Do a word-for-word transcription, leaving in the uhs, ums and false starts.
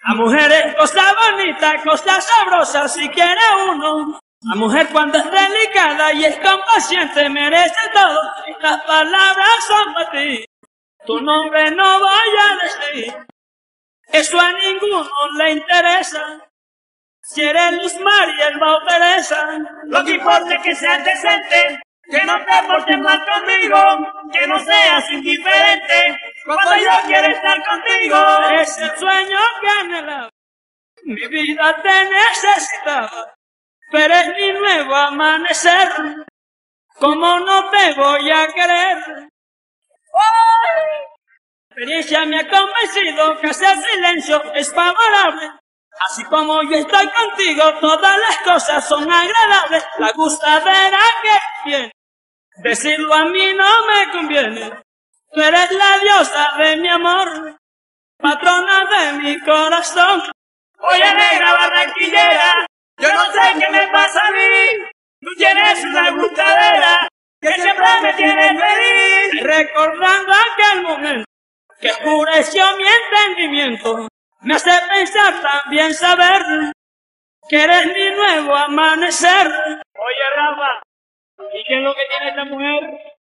La mujer es cosa bonita, cosa sabrosa si quiere uno. La mujer cuando es delicada y es compaciente merece todo. Estas palabras son para ti. Tu nombre no voy a decir. Eso a ninguno le interesa. Si eres Luz María, el Bao Teresa. Lo que importa es que seas decente, que no te portes mal conmigo, que no seas indiferente cuando yo quiero estar contigo. Es el sueño que anhelaba, mi vida te necesitaba, pero es mi nuevo amanecer. ¿Cómo no te voy a querer? La experiencia me ha convencido que hacer silencio es favorable. Así como yo estoy contigo, todas las cosas son agradables. La gustadera que tiene, decirlo a mí no me conviene. Tú eres la diosa de mi amor, patrona de mi corazón. Oye, negra barranquillera, yo no sé qué me pasa a mí. Tú tienes una gustadera que siempre me tiene feliz. Recordando aquel momento que oscureció mi entendimiento, me hace pensar también saber que eres mi nuevo amanecer. Oye, Rafa, ¿y qué es lo que tiene esta mujer?